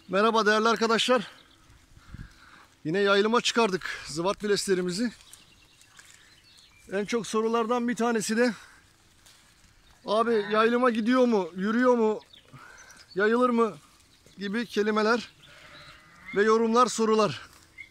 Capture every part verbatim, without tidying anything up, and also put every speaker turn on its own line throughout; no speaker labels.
Merhaba değerli arkadaşlar. Yine yayılıma çıkardık zıvat bileslerimizi. En çok sorulardan bir tanesi de abi yayılıma gidiyor mu, yürüyor mu, yayılır mı gibi kelimeler ve yorumlar, sorular.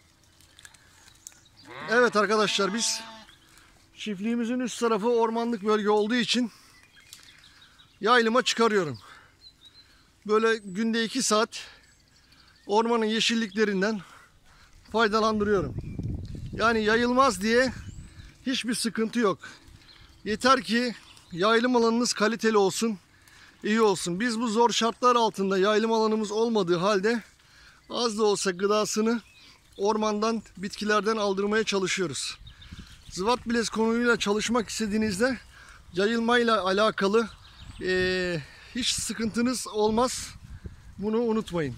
Evet arkadaşlar, biz çiftliğimizin üst tarafı ormanlık bölge olduğu için yayılıma çıkarıyorum. Böyle günde iki saat ormanın yeşilliklerinden faydalandırıyorum. Yani yayılmaz diye hiçbir sıkıntı yok. Yeter ki yayılım alanınız kaliteli olsun, iyi olsun. Biz bu zor şartlar altında yayılım alanımız olmadığı halde az da olsa gıdasını ormandan, bitkilerden aldırmaya çalışıyoruz. Zıvat bilez konuyla çalışmak istediğinizde yayılmayla alakalı e, hiç sıkıntınız olmaz. Bunu unutmayın.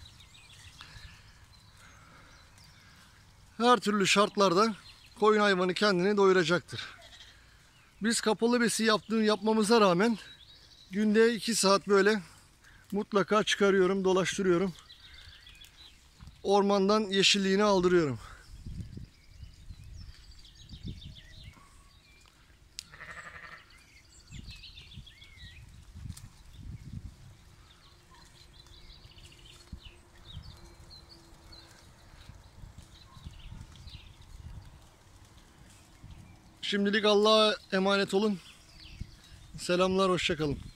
Her türlü şartlarda koyun hayvanı kendini doyuracaktır. Biz kapalı besi yaptığım yapmamıza rağmen günde iki saat böyle mutlaka çıkarıyorum, dolaştırıyorum. Ormandan yeşilliğini aldırıyorum. Şimdilik Allah'a emanet olun. Selamlar, hoşça kalın.